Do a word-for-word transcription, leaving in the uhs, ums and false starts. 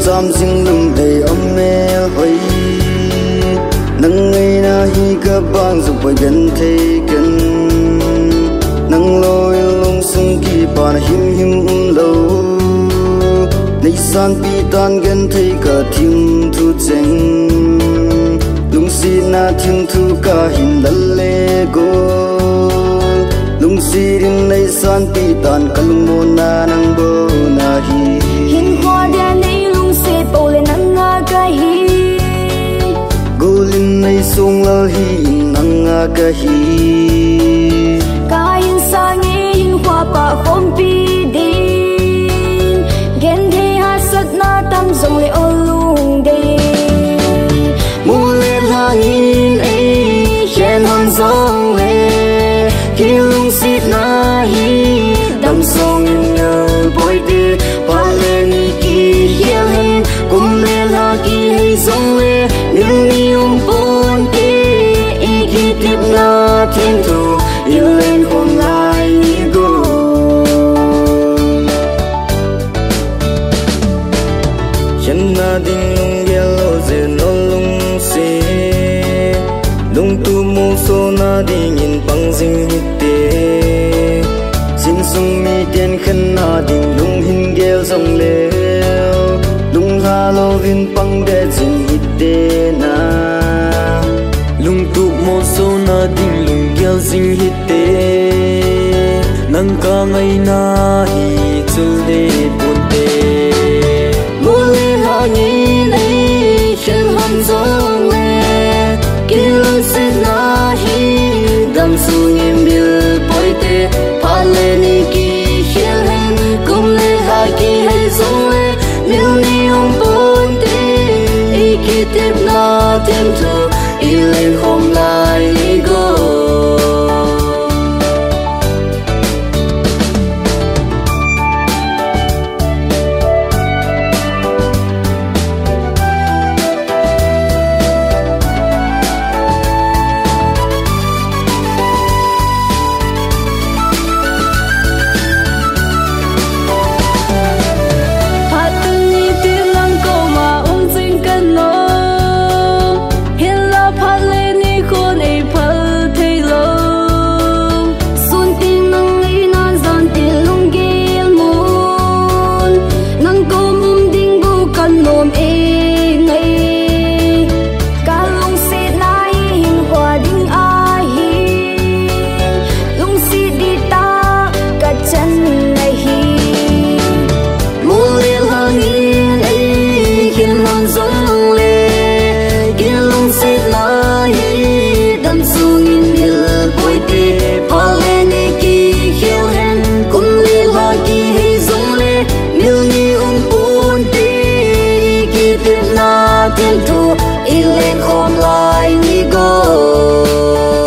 chăm sinh lung đầy ấm mê hơi nắng ngày na hi cả bang dục bay gần thế gần nắng lôi lung sung kỳ bàn him him lâu nay san pi tan gần thế cả thiên thu cheng lung si na thiên thu cả hin lal lê go lung si rin nay san pi tan kalung mo na nang bo na hi hin hoa dia nay lung si bo le nang nga ka hi golin nay sung la hi nang nga ka hi ka in sa nge hin hoa pa khom pi din gen the ha sat na tam zong le ol lung de mu le hangin ai chen hon zong le ki lung sit na hi dam song in ngơ boy de pa le ni ki hiel hen kum le la ki hay zong le yêu ni um pon ki e ki tip na thiên thu yêu lên hôm nay go chân na ding lung yellow ze no lung se lung tu mu so na ding in pang jing hitte sin sung mi tian khan na ding lung hin gel song le lung ha lo vin pang de jing hitte na lung tu mo so na ding lung gel jing hitte nang ka ngai na hi chul de pun te mu le ha ni nei chen han zong le ki lung se na hi dam su ngim bil poi te pa le ni ki hiel hen kum le ha ki hay zong le mil ni um pon te e ki tip na tem thu i lên hôm nay go thiên thu in lên hôm lại ni go